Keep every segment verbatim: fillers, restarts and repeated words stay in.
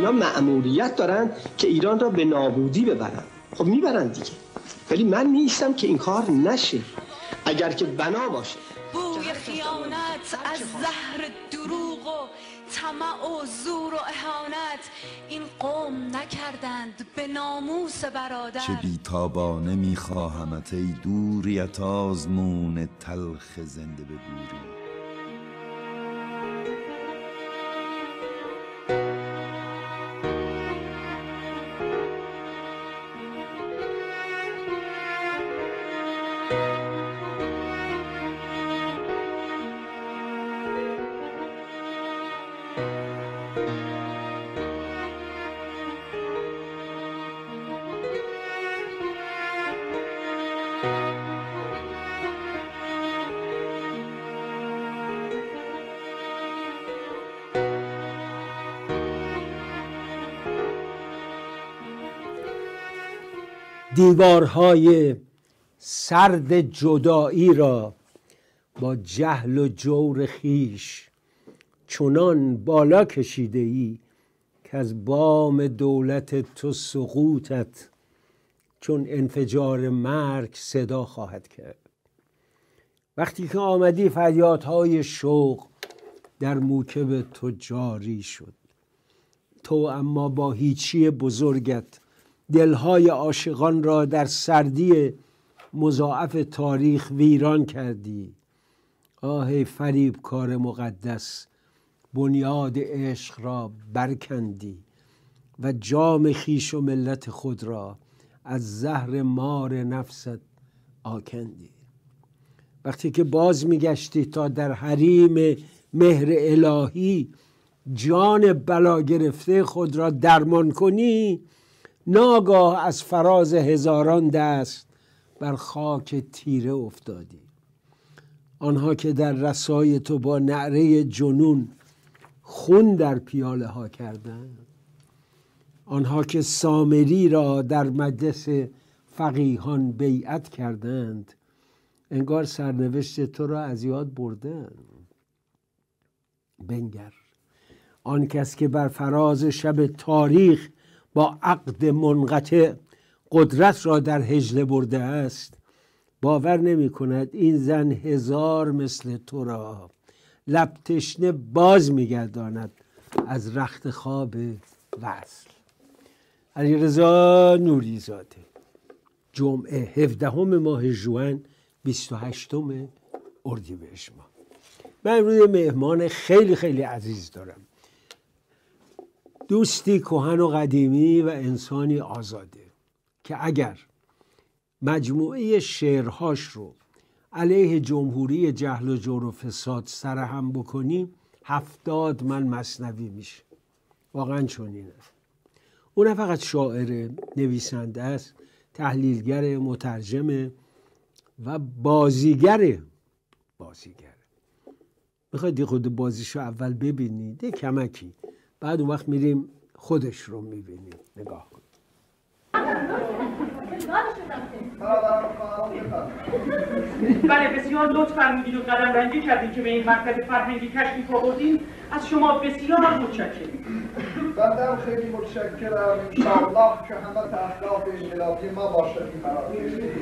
اینا مأموریت دارن که ایران را به نابودی ببرن. خب میبرن دیگه، ولی من نیستم که این کار نشه. اگر که بنا باشه بوی خیانت از زهر دروغ و طمع و زور و اهانت این قوم نکردند به ناموس برادر. چه بیتابانه میخواهمت ای دوریت آزمون تلخ زنده به گوری. دیوارهای سرد جدایی را با جهل و جور خیش چنان بالا کشیده ای که از بام دولت تو سقوطت چون انفجار مرگ صدا خواهد کرد. وقتی که آمدی فریادهای شوق در موکب تو جاری شد. تو اما با هیچی بزرگت دلهای عاشقان را در سردی مضاعف تاریخ ویران کردی. آه فریب کار مقدس، بنیاد عشق را برکندی و جام خویش و ملت خود را از زهر مار نفست آکندی. وقتی که باز میگشتی تا در حریم مهر الهی جان بلا گرفته خود را درمان کنی، ناگاه از فراز هزاران دست بر خاک تیره افتادی. آنها که در رسای تو با نعره جنون خون در پیاله ها کردند، آنها که سامری را در مجلس فقیهان بیعت کردند، انگار سرنوشت تو را از یاد بردند. بنگر، آن کس که بر فراز شب تاریخ با عقد منقطع قدرت را در حجله برده است، باور نمی کند این زن هزار مثل تو را لب تشنه باز می گرداند از رخت خواب وصل. علیرضا نوری زاده، جمعه هفدهم ماه ژوئن بیست و هشتم اردیبهشت ماه. من امروز مهمان خیلی خیلی عزیز دارم، دوستی کهن و قدیمی و انسانی آزاده که اگر مجموعه شعرهاش رو علیه جمهوری جهل و جور و فساد سرهم بکنیم هفتاد من مثنوی میشه. واقعا چنینه. اون نه فقط شاعر، نویسنده است، تحلیلگر، مترجم و بازیگره. بازیگره. میخواید خود بازیشو اول ببینید یه کمکی، بعد اون وقت میریم خودش رو میبینیم. نگاه کن. بله بسیار لطف فرمودید و قدم رنگی کردید که به این مرکز فرهنگی تشریف آوردین. از شما بسیار متشکرم. بنده خیلی متشکرم. انشاءالله که همه اهداف انقلابی ما باشد این برای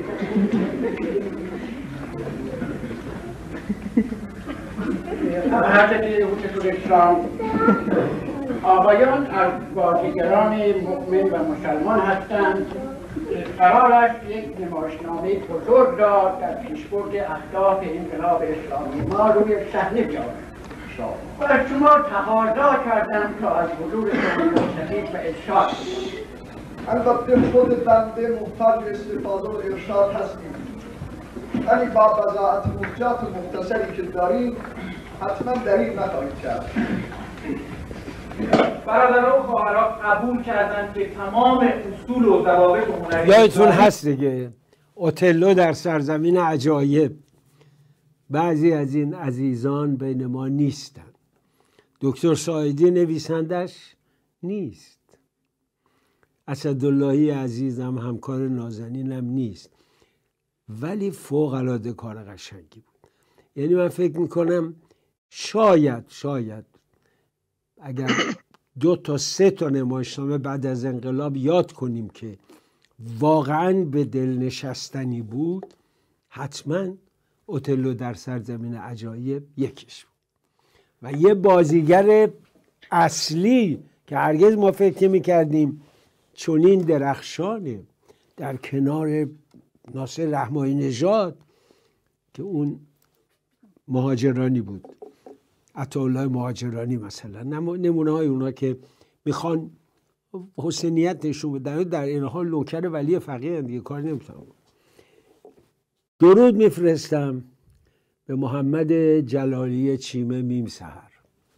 حضرت حضور اسلام آقایان از بازیگران مؤمن و مسلمان هستند. قرار است یک نمایشنامه بزرگ را در پیشبرد اهداف انقلاب اسلامی ما روی صحنه بیاورند و از شما تقاضا کردم تا از حضور شما مستفید و ارشاد. البته خود بنده محتاج استفاده و ارشاد هستیم، ولی با وضاحت موجات مختصری که داریم حتما دلیل نخواهید کرد. برادران و خواهران قبول کردند که تمام اصول و ضوابط هنری یادتون هست دیگه اوتلو در سرزمین عجایب. بعضی از این عزیزان بین ما نیستن. دکتر ساعدی نویسندش نیست. اسداللهی عزیزم همکار نازنینم نیست، ولی فوق العاده کار قشنگی بود. یعنی من فکر میکنم شاید شاید اگر دو تا سه تا نمایشنامه بعد از انقلاب یاد کنیم که واقعا به دل نشستنی بود، حتما اوتلو در سرزمین عجایب یکیش بود. و یه بازیگر اصلی که هرگز ما فکر میکردیم چنین درخشانه در کنار ناصر رحمانی نژاد که اون مهاجرانی بود، عطاالله مهاجرانی مثلا، نمونه های اونا که میخوان حسینیت نشون بدن، در این حال نوکر ولی فقیه دیگه کار نمیتونم. درود میفرستم به محمد جلالی چیمه میم سحر.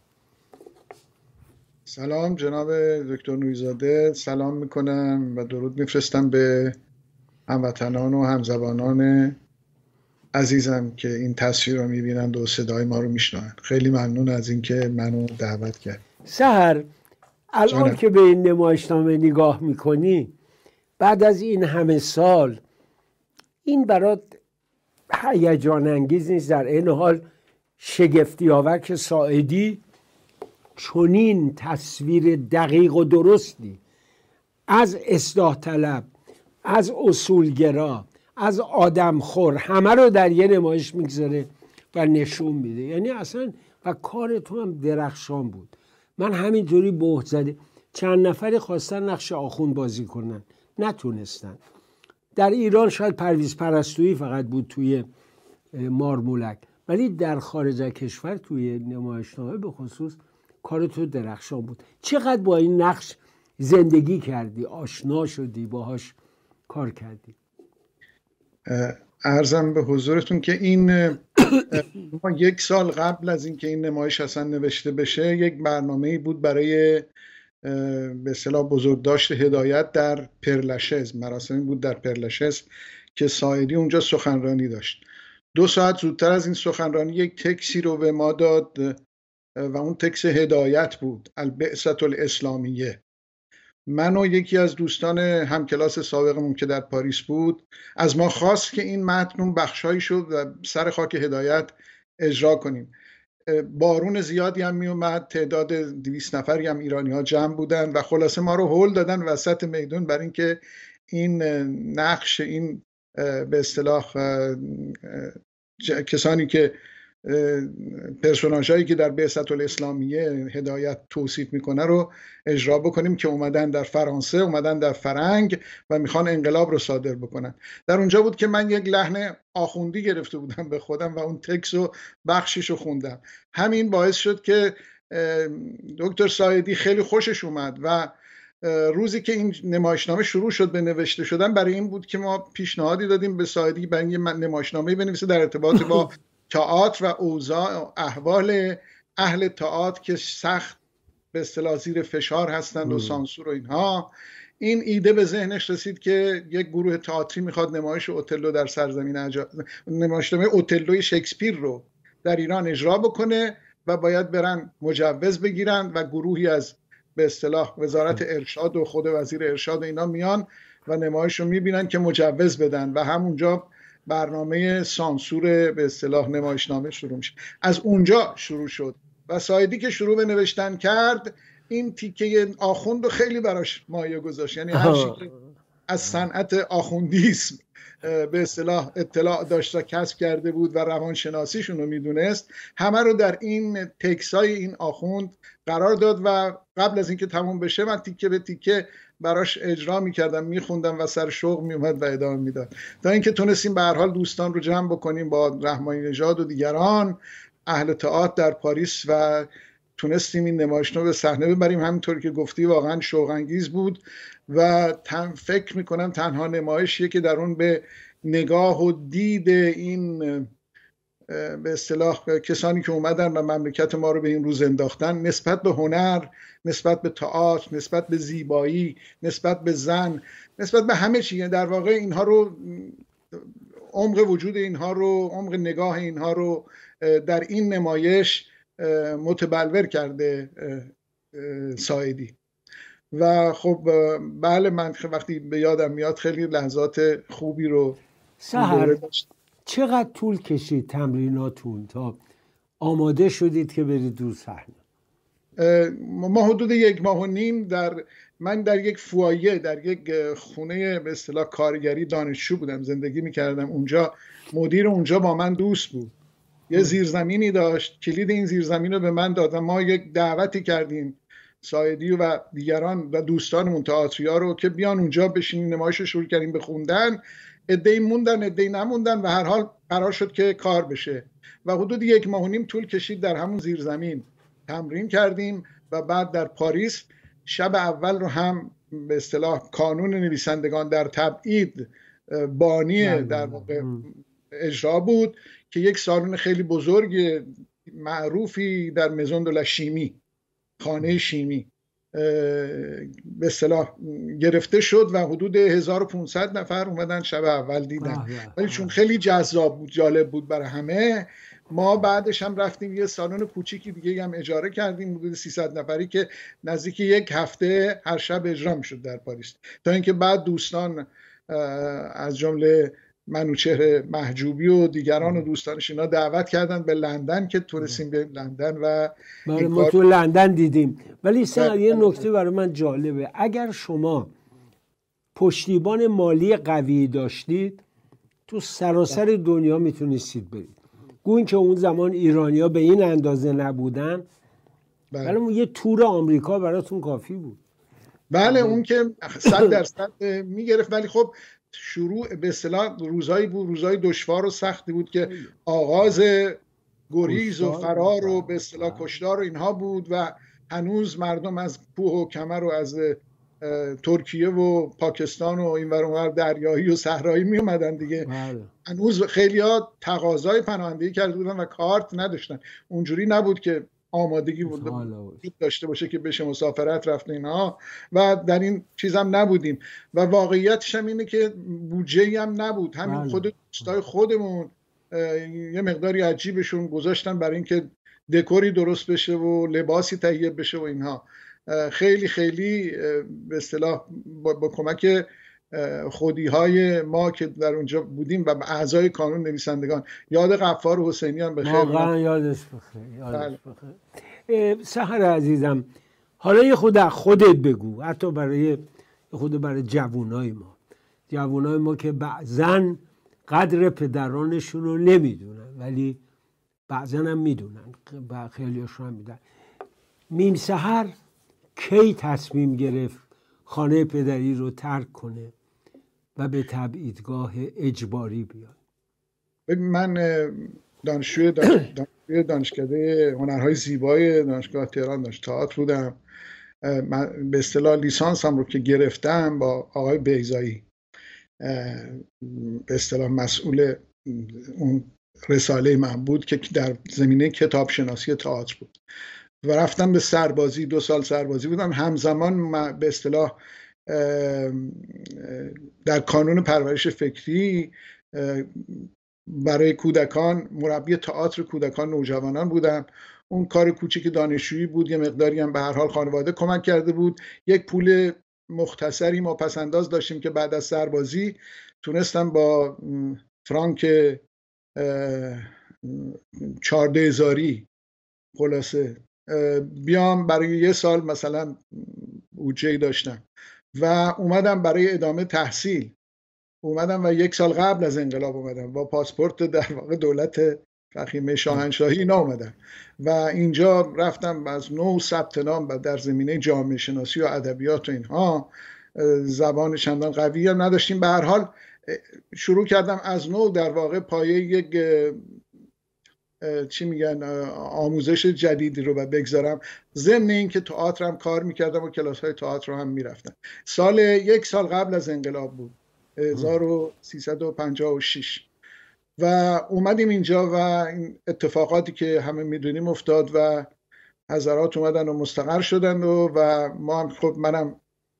سلام جناب دکتر نوری‌زاده، سلام میکنم و درود میفرستم به هموطنان و همزبانان عزیزم که این تصویر رو میبینند و صدای ما رو میشنوند. خیلی ممنون از اینکه منو دعوت کرد. سحر، الان جانب. که به این نمایشنامه نگاه میکنی بعد از این همه سال، این برات هیجان انگیز نیست در این حال شگفتی آور که ساعدی چنین تصویر دقیق و درستی از اصلاح طلب، از اصولگرا، از آدمخور همه رو در یه نمایش میگذاره و نشون میده؟ یعنی اصلا و کار تو هم درخشان بود. من همینطوری بهت زده، چند نفری خواستن نقش آخوند بازی کنن نتونستن. در ایران شاید پرویز پرستویی فقط بود توی مارمولک، ولی در خارج از کشور توی نمایشنامه به خصوص کار تو درخشان بود. چقدر با این نقش زندگی کردی، آشنا شدی، باهاش کار کردی؟ عرضم به حضورتون که این ما یک سال قبل از اینکه این نمایش اصلا نوشته بشه یک برنامه‌ای بود برای به اصطلاح بزرگداشت هدایت در پرلشز، مراسمی بود در پرلشز که ساعدی اونجا سخنرانی داشت. دو ساعت زودتر از این سخنرانی یک تکسی رو به ما داد و اون تکس هدایت بود، البعثة الاسلامیه. من و یکی از دوستان همکلاس سابقمون که در پاریس بود از ما خواست که این متن بخشایی شد و سر خاک هدایت اجرا کنیم. بارون زیادی هم می اومد، تعداد دویست نفری هم ایرانی ها جمع بودن و خلاصه ما رو هول دادن وسط میدون برای اینکه این نقش، این به اصطلاح کسانی که پرسوناژهایی که در بعثة الاسلامیه هدایت توصیف میکنه رو اجرا بکنیم که اومدن در فرانسه، اومدن در فرنگ و میخوان انقلاب رو صادر بکنن. در اونجا بود که من یک لحن آخوندی گرفته بودم به خودم و اون تکس و بخشش رو خوندم. همین باعث شد که دکتر ساعدی خیلی خوشش اومد و روزی که این نمایشنامه شروع شد به نوشته شدن برای این بود که ما پیشنهادی دادیم به ساعدی برای یه نمایشنامه بنویسه در ارتباط با تئاتر و اوضاع احوال اهل تئاتر که سخت به اصطلاح زیر فشار هستند و سانسور و اینها. این ایده به ذهنش رسید که یک گروه تئاتری میخواد نمایش اوتلو در سرزمین عجایب، نمایشنامه اوتلوی شکسپیر رو در ایران اجرا بکنه و باید برن مجوز بگیرن و گروهی از به اصطلاح وزارت ارشاد و خود وزیر ارشاد و اینا میان و نمایش رو میبینن که مجوز بدن و همونجا برنامه سانسور به اصطلاح نمایشنامه شروع میشه. از اونجا شروع شد و ساعدی که شروع به نوشتن کرد این تیکه آخوند رو خیلی براش مایه گذاشت. یعنی هر چی که از صنعت آخوندیسم به اصطلاح اطلاع داشت و کسب کرده بود و روانشناسیشون رو میدونست همه رو در این تکسای این آخوند قرار داد و قبل از اینکه تموم بشه من تیکه به تیکه براش اجرا میکردم، میخوندم و سر شوق میومد و ادامه میداد تا اینکه تونستیم به هر حال دوستان رو جمع بکنیم با رحمانی نژاد و دیگران اهل تئاتر در پاریس و تونستیم این نمایشنامه به صحنه ببریم. همینطور که گفتی واقعا شوق انگیز بود و تن فکر میکنم تنها نمایشیه که در اون به نگاه و دید این به اصطلاح کسانی که اومدن و مملکت ما رو به این روز انداختن نسبت به هنر، نسبت به تئاتر، نسبت به زیبایی، نسبت به زن، نسبت به همه چیز، در واقع اینها رو، عمق وجود اینها رو، عمق نگاه اینها رو در این نمایش متبلور کرده ساعدی. و خب بله من وقتی به یادم میاد خیلی لحظات خوبی رو سحر چقدر طول کشید تمریناتون تا آماده شدید که برید دور صحنه؟ ما حدود یک ماه و نیم در من در یک فوایه، در یک خونه به اصطلاح کارگری دانشجو بودم، زندگی میکردم اونجا. مدیر اونجا با من دوست بود، یه زیرزمینی داشت، کلید این زیرزمین رو به من داد. ما یک دعوتی کردیم سایدی و دیگران و دوستانمون تئاتریا رو که بیان اونجا بشینیم، نمایش رو شروع کردیم به خوندن. عده‌ای موندن، عده‌ای نموندن و هر حال قرار شد که کار بشه و حدود یک ماه و نیم طول کشید. در همون زیرزمین تمرین کردیم و بعد در پاریس شب اول رو هم به اصطلاح کانون نویسندگان در تبعید بانی در واقع اجرا بود که یک سالن خیلی بزرگ معروفی در مزون دو لا شیمی، خانه شیمی به اصطلاح گرفته شد و حدود هزار و پانصد نفر اومدن شب اول دیدن. ولی چون خیلی جذاب بود، جالب بود برای همه، ما بعدش هم رفتیم یه سالن کوچیکی دیگه هم اجاره کردیم حدود سیصد نفری که نزدیک یک هفته هر شب اجرا میشد در پاریس، تا اینکه بعد دوستان از جمله منوچهر محجوبی و دیگران و دوستانش اینا دعوت کردن به لندن که تو رسیم به لندن و ما تو لندن دیدیم. ولی سر یه نکته برای من جالبه، اگر شما پشتیبان مالی قوی داشتید تو سراسر دنیا میتونستید برید. گوین که اون زمان ایرانیا به این اندازه نبودن، ولی اون یه تور آمریکا براتون کافی بود. بله اون که صد درصد میگرفت، ولی خب شروع به اصطلاح روزایی بود، روزای دشوار و سختی بود که آغاز گریز و فرار و به اصطلاح کشتار و اینها بود و هنوز مردم از کوه و کمر و از ترکیه و پاکستان و این ور اونور دریایی و صحرایی می اومدن دیگه. هنوز خیلی‌ها تقاضای پناهندگی کرده بودن و کارت نداشتن. اونجوری نبود که آمادگی بود داشته باشه که بشه مسافرت رفت اینها و در این چیز هم نبودیم و واقعیتش هم اینه که بودجه‌ای هم نبود. همین خود دوستای خودمون یه مقداری عجیبشون گذاشتن برای اینکه دکوری درست بشه و لباسی تهیه بشه و اینها. خیلی خیلی به اصطلاح با, با کمک خودی‌های ما که در اونجا بودیم و اعضای کانون نویسندگان، یاد غفار حسینی هم بخیر، واقعا یادش بخیر، یادش بخیر. سحر عزیزم، حالا یه خود خودت بگو، حتی برای خود برای جوانای ما جوانای ما که بعضن قدر پدرانشون رو نمیدونن ولی بعضن هم میدونن و خیلیشون هم میدونن. میم سحر کی تصمیم گرفت خانه پدری رو ترک کنه و به تبعیدگاه اجباری بیاد؟ من دانشجوی دانشجوی دانشکده هنرهای زیبای دانشگاه تهران دانش تئاتر بودم. من به اصطلاح لیسانسم رو که گرفتم با آقای بیضایی، به اصطلاح مسئول اون رساله من بود که در زمینه کتاب شناسی تئاتر بود و رفتم به سربازی. دو سال سربازی بودم. همزمان به اصطلاح در کانون پرورش فکری برای کودکان مربی تئاتر کودکان نوجوانان بودم. اون کار کوچیک دانشجویی بود، یه مقداری هم به هر حال خانواده کمک کرده بود. یک پول مختصری ما پس انداز داشتیم که بعد از سربازی تونستم با فرانک چارده هزاری خلاصه بیام. برای یه سال مثلا بودجه‌ای داشتم و اومدم برای ادامه تحصیل. اومدم و یک سال قبل از انقلاب اومدم با پاسپورت در واقع دولت فخیمه شاهنشاهی اینا اومدم و اینجا رفتم از نو ثبت نام و در زمینه جامعه شناسی و ادبیات و اینها. زبان چندان قوی هم نداشتیم. به هر حال شروع کردم از نو در واقع پایه یک چی میگن آموزش جدیدی رو بگذارم، ضمن این که تئاتر هم کار میکردم و کلاس های تئاتر رو هم میرفتم. سال یک سال قبل از انقلاب بود، هزار و سیصد و پنجاه و شش، و اومدیم اینجا و این اتفاقاتی که همه میدونیم افتاد و حضرات اومدن و مستقر شدن و, و ما هم خب منم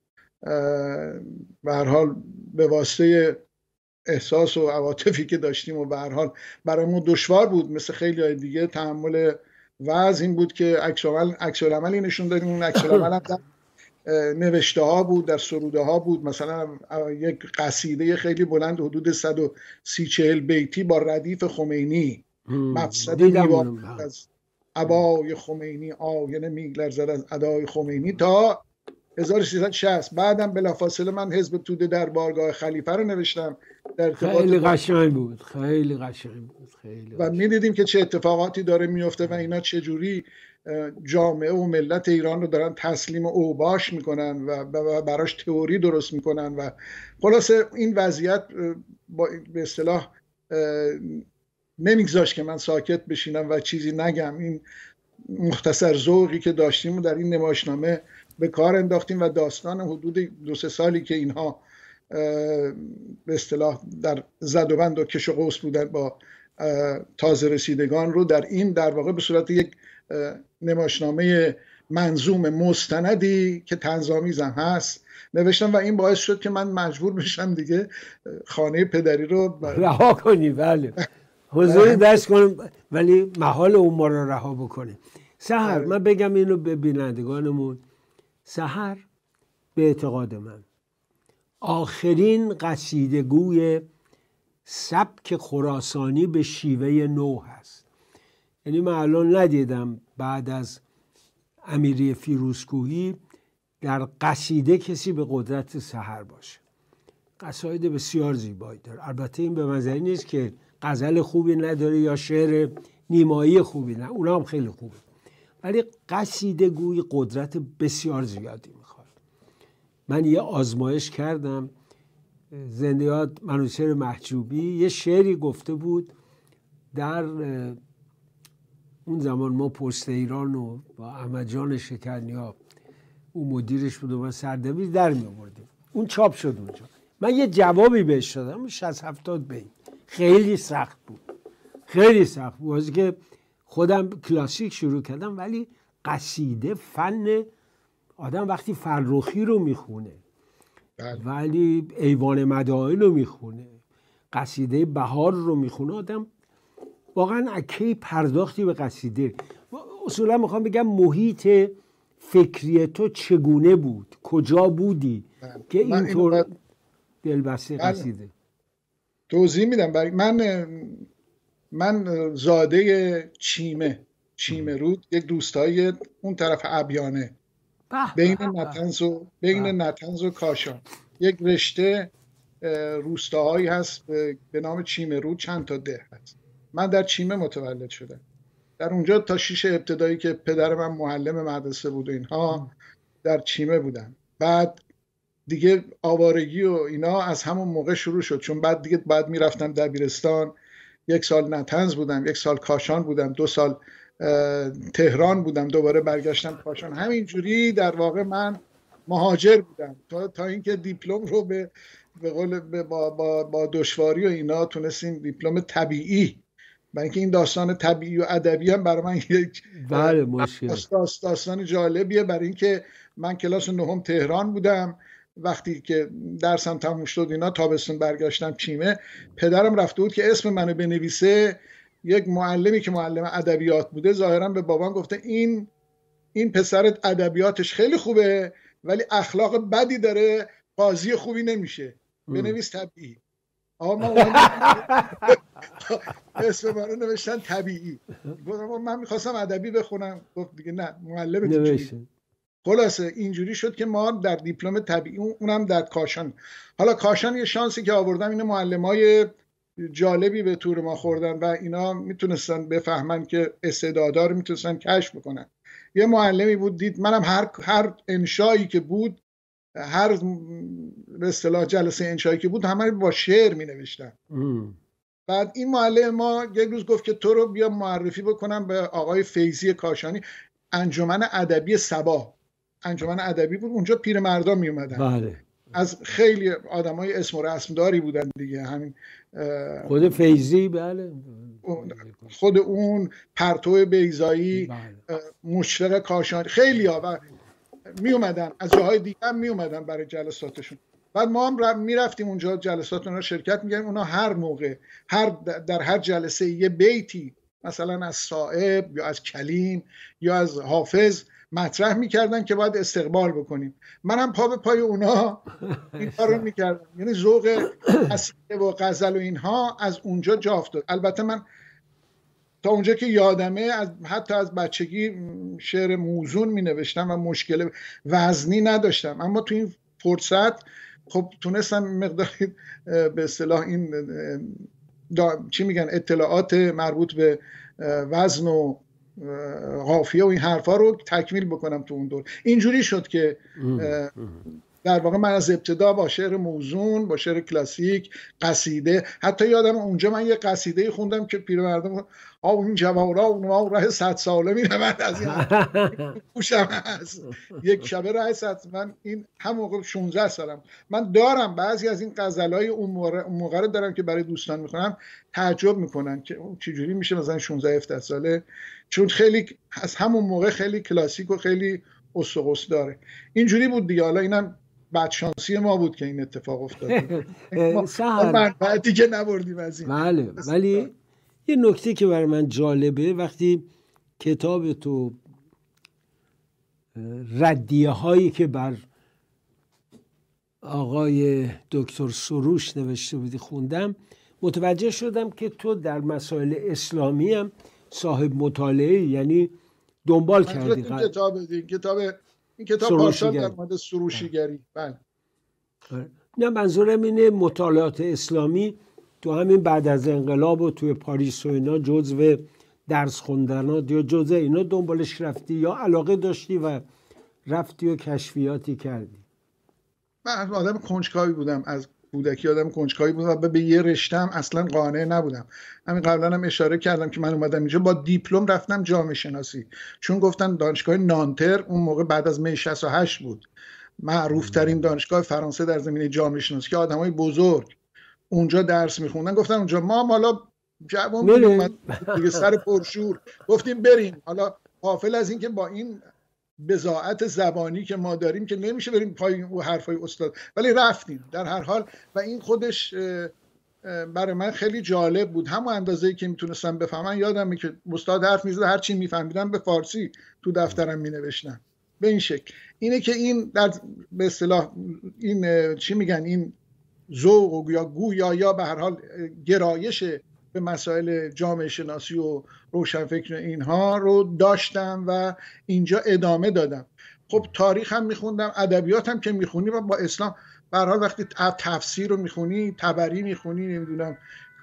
به هر حال به واسطه احساس و عواطفی که داشتیم و به هر حال برامون دشوار بود مثل خیلی های دیگه تحمل وضع این بود که عکس العملی نشون دادیم. اون عکس العمل هم در نوشته ها بود، در سروده ها بود. مثلا یک قصیده خیلی بلند حدود صد و سی چهل بیتی با ردیف خمینی، مفسد نیوان از ابای خمینی آینه میلرزد از ادای خمینی تا هزار و سیصد و شصت. بعدم بلافاصله من حزب توده در بارگاه خلیفه رو نوشتم در خیلی قشنگ بود، خیلی قشنگ بود، خیلی و میدیدیم که چه اتفاقاتی داره میفته و اینا چجوری جامعه و ملت ایران رو دارن تسلیم اوباش میکنن و براش تئوری درست میکنن و خلاصه این وضعیت به اصطلاح نمیگذاشت که من ساکت بشینم و چیزی نگم. این مختصر ذوقی که داشتیم در این نمایشنامه به کار انداختیم و داستان حدود دو سه سالی که اینها به اصطلاح در زد و بند و کش و قوس بودن با تازه رسیدگان رو در این در واقع به صورت یک نمایشنامه منظوم مستندی که طنزآمیزم هست نوشتم و این باعث شد که من مجبور بشم دیگه خانه پدری رو رها کنی. بله حضوری دست کنم ولی محال اون ما رو رها بکنه. سحر من بگم اینو به بینندگانمون، سحر به اعتقاد من آخرین قصیدگوی سبک خراسانی به شیوه نو هست. یعنی من الان ندیدم بعد از امیری فیروزکوهی در قصیده کسی به قدرت سحر باشه. قصاید بسیار زیبایی داره. البته این به منظری نیست که غزل خوبی نداره یا شعر نیمایی خوبی نه، اونا هم خیلی خوبه، ولی قصیدگوی قدرت بسیار زیادی میخواد. من یه آزمایش کردم، زنده یاد منوچهر محجوبی یه شعری گفته بود در اون زمان ما پست ایران و با احمد جان شکرنیا اون مدیرش بود و من سردبیر در می آوردیم، اون چاپ شد اونجا. من یه جوابی بهش دادم شصت هفتاد بین، خیلی سخت بود، خیلی سخت بود. واسه که خودم کلاسیک شروع کردم، ولی قصیده فن آدم وقتی فرخی رو میخونه ولی ایوان مدائن رو میخونه، قصیده بهار رو میخونه، آدم واقعا اکی پرداختی به قصیده. اصولا میخوام بگم محیط فکری تو چگونه بود، کجا بودی بله. که اینطور دلبسته بله. قصیده توضیح میدم. برای من من زاده چیمه چیمه رود، یک روستایی اون طرف ابیانه بین نطنز و بین نطنز و کاشان، یک رشته روستاهایی هست به نام چیمه رود، چند تا ده هست. من در چیمه متولد شدم. در اونجا تا شیش ابتدایی که پدر من معلم مدرسه بود و اینها در چیمه بودم. بعد دیگه آوارگی و اینا از همون موقع شروع شد، چون بعد دیگه بعد میرفتم دبیرستان. یک سال نطنز بودم، یک سال کاشان بودم، دو سال تهران بودم، دوباره برگشتم کاشان. همینجوری در واقع من مهاجر بودم تا تا اینکه دیپلم رو به به قول با با با دشواری و اینا تونستیم دیپلم طبیعی. برای اینکه این داستان طبیعی و ادبی هم برای من یک بله مشکل داستان جالبیه، برای اینکه من کلاس نهم تهران بودم، وقتی که درسم تموم شد اینا تابستون برگشتم چیمه. پدرم رفته بود که اسم منو بنویسه، یک معلمی که معلم ادبیات بوده ظاهرا به بابام گفته این این پسرت ادبیاتش خیلی خوبه ولی اخلاق بدی داره، قاضی خوبی نمیشه، بنویس طبیعی. آقا من اسم منو نوشتن طبیعی. گفتم من میخواستم ادبی بخونم، گفت دیگه نه معلم نوشته. خلاصه اینجوری شد که ما در دیپلم طبیعی، اونم در کاشان. حالا کاشان یه شانسی که آوردم اینه معلمای جالبی به تور ما خوردن و اینا میتونستن بفهمن که استعدادا رو میتونستن کشف بکنن. یه معلمی بود دید منم هر هر انشایی که بود، هر به اصطلاح جلسه انشایی که بود همه با شعر مینوشتم. بعد این معلم ما یک روز گفت که تو رو بیا معرفی بکنم به آقای فیضی کاشانی، انجمن ادبی صبا. انجمن ادبی بود، اونجا پیرمردا می اومدن. بله. از خیلی آدمای اسم و رسم داری بودن دیگه، همین خود فیضی، بله، خود اون پرتو بیضایی، بله. مشفق کاشانی، خیلی ها و می اومدن از جاهای دیگه هم می اومدن برای جلساتشون. بعد ما هم می رفتیم اونجا جلسات اونها شرکت می‌کردیم. اونا هر موقع هر در هر جلسه یه بیتی مثلا از صائب یا از کلیم یا از حافظ مطرح میکردن که باید استقبال بکنیم. منم پا به پای اونا این کار رو میکردم. یعنی ذوق قصیده و غزل و اینها از اونجا جا افتاد. البته من تا اونجا که یادمه از حتی از بچگی شعر موزون می نوشتم و مشکل وزنی نداشتم، اما تو این فرصت خب تونستم مقداری به اصطلاح این چی میگن اطلاعات مربوط به وزن و قافیه و این حرفا رو تکمیل بکنم تو اون دور. اینجوری شد که در واقع من از ابتدا با شعر موزون، با شعر کلاسیک، قصیده، حتی یادم اونجا من یه قصیده خوندم که پیرمردم آه این جوارا اون ما راه صد ساله میرود از این گوشم هست یک شبه راه صد. من این هم موقع شانزده سالم من دارم بعضی از این غزلای اون موقع رو دارم که برای دوستان میخونم، تعجب میکنن که چجوری میشه مثلا شانزده هفده ساله، چون خیلی از همون موقع خیلی کلاسیک و خیلی اسقس داره. اینجوری بود دیگه. حالا اینم بدشانسی ما بود که این اتفاق افتاد. ما بعدی که نبردیم از این. بله، ولی یه نکته که برای من جالبه وقتی کتاب تو ردیه هایی که بر آقای دکتر سروش نوشته بودی خوندم، متوجه شدم که تو در مسائل اسلامی هم صاحب مطالعه، یعنی دنبال کردی. این کتاب این کتاب این کتاب پارسال در مورد سروشیگری. بله. نه منظورم اینه مطالعات اسلامی تو همین بعد از انقلاب و توی پاریس و اینا جزو درس خوندنات یا جزو اینا دنبالش رفتی یا علاقه داشتی و رفتی و کشفیاتی کردی؟ من آدم کنجکاوی بودم، از کودکی آدم کنجکاوی بودم و به یه رشته‌ام اصلا قانع نبودم. همین قبلا هم اشاره کردم که من اومدم اینجا با دیپلم رفتم جامعه شناسی، چون گفتن دانشگاه نانتر اون موقع بعد از می شصت و هشت بود معروف ترین دانشگاه فرانسه در زمینه جامعه شناسی که آدمای بزرگ اونجا درس میخوندن. گفتن اونجا ما حالا جوان بودیم دیگه سر پرشور گفتیم بریم. حالا غافل از این که با این بضاعت زبانی که ما داریم که نمیشه بریم پای اون حرفای استاد، ولی رفتیم در هر حال. و این خودش برای من خیلی جالب بود، همون اندازه‌ای که میتونستم بفهمم. یادمه که استاد حرف میزد هر چی میفهمیدم به فارسی تو دفترم مینوشتم به این شکل. اینه که این در به اصطلاح این چی میگن این ذوق یا گویا یا به هر حال گرایش به مسائل جامعه شناسی و روشنفکر اینها رو داشتم و اینجا ادامه دادم. خب تاریخ هم میخوندم، ادبیات هم که میخونی و با اسلام به هر حال وقتی تفسیر رو میخونی، تبری میخونی، نمیدونم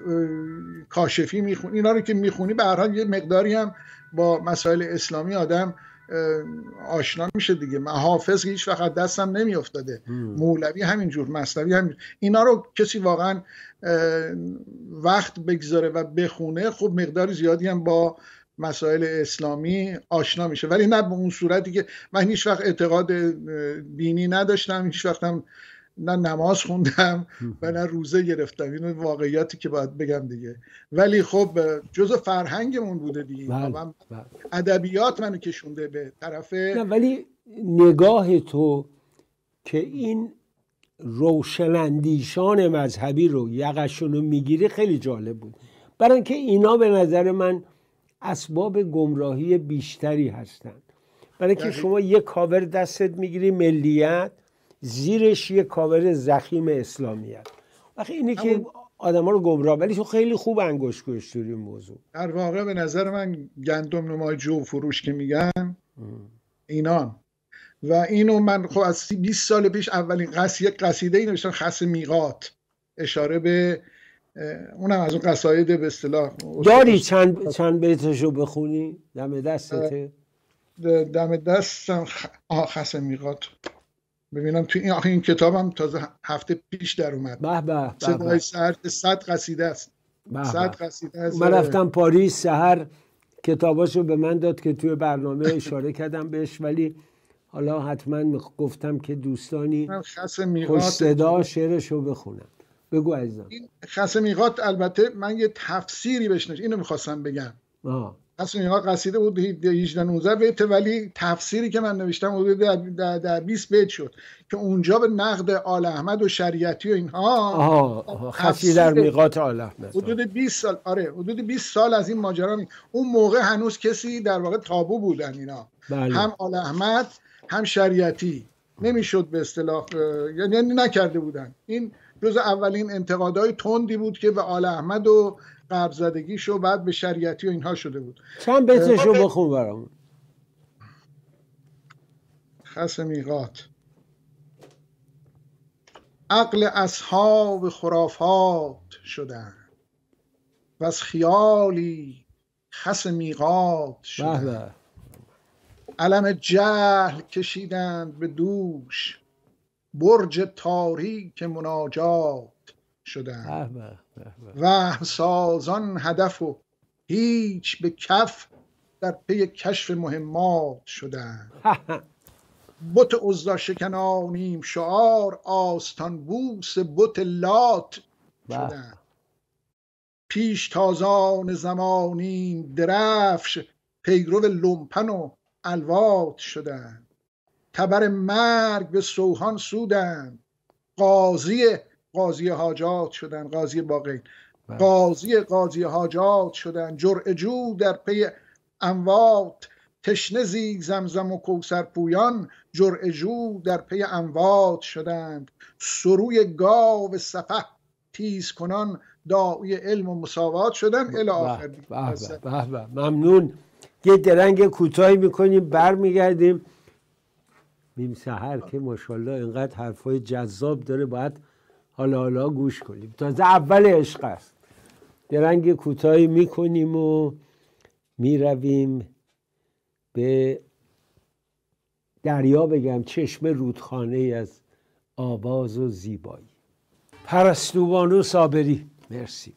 کاشفی میخونی، اینا رو که میخونی به هر حال یه مقداری هم با مسائل اسلامی آدم آشنا میشه دیگه. حافظ هیچ وقت دستم نمیافتاده، مولوی همینجور، مثنوی همینجور. اینا رو کسی واقعا وقت بگذاره و بخونه خب مقدار زیادی هم با مسائل اسلامی آشنا میشه، ولی نه به اون صورتی که من هیچ وقت اعتقاد دینی نداشتم، هیچ وقت هم نه نماز خوندم و نه روزه گرفتم. این واقعیتی که باید بگم دیگه. ولی خب جزء فرهنگمون بوده دیگه. ادبیات منو کشونده به طرف. نه ولی نگاه تو که این روشنندیشان مذهبی رو یقشون رو میگیری خیلی جالب بود، برای اینکه اینا به نظر من اسباب گمراهی بیشتری هستن. برای اینکه شما یک کاور دستت میگیری ملیت، زیرش یک کاور زخیم اسلامیت، وقتی اینه که آدم ها رو گمراه. ولی تو خیلی خوب انگشت گذاشتی روی موضوع. در واقع به نظر من گندم نمای جو فروش که میگن اینان و اینو من خب از بیست سال پیش اولین قصیده قصیده ای نوشتم، خس میقات، اشاره به اونم از اون قصاید به اصطلاح. داری چند چند بیتشو بخونی؟ دم دستته؟ دم دستم. آه خس میقات ببینم تو این آخه این کتابم تازه هفته پیش در اومد. به به. صدای سرد صد قصیده است. صد قصیده است. من رفتم پاریس سحر کتاباشو به من داد که توی برنامه اشاره کردم بهش، ولی حالا حتما گفتم که دوستانی خوش صدا شعرشو بخونم. بگو عزیزم. این خس میقات البته من یه تفسیری بهش نوشتم، اینو میخواستم بگم. آه. خس میقات قصیده بود هجده نوزده بیت، ولی تفسیری که من نوشتم حدود در بیست بیت شد که اونجا به نقد آل احمد و شریعتی و اینها. آها خسی در میقات آل احمد حدود بیست سال. آره حدود بیست سال از این ماجرا. اون موقع هنوز کسی در واقع تابو بودن اینا. بله. هم آل احمد هم شریعتی نمیشد به اصطلاح، یعنی نکرده بودن. این جز اولین انتقادهای تندی بود که به آل احمد و قبض‌زدگیش و بعد به شریعتی و اینها شده بود. چند بیتشو بخون برامون. خس میقات: عقل اصحاب خرافات شدن و از خیالی خس میقات شدن. علم جهل کشیدند به دوش، برج تاریک مناجات شدند. وهم سازان هدف و هیچ به کف، در پی کشف مهمات شدند. بت عزا شکنانیم شعار، آستان بوس بت لات شدند. پیش تازان زمانیم درفش، پیرو لومپن و الوات شدند. تبر مرگ به سوهان سودند، قاضی قاضی حاجات شدند. قاضی باقی قاضی قاضی حاجات شدند. جرعه جو در پی اموات، تشنه زی زمزم و کوثر پویان، جرعه جو در پی اموات شدند. سروی گاو سفه تیز کنان، داعی علم و مساوات شدند. الی آخر. به به، ممنون. یه درنگ کوتاهی میکنیم برمیگردیم. نیم سحر که ماشاءالله اینقدر حرفای جذاب داره، باید حالا حالا گوش کنیم. تازه اول عشق است. درنگ کوتاهی میکنیم و میرویم به دریا، بگم چشمه رودخانه از آواز و زیبایی. پرستوبانو صابری، مرسی.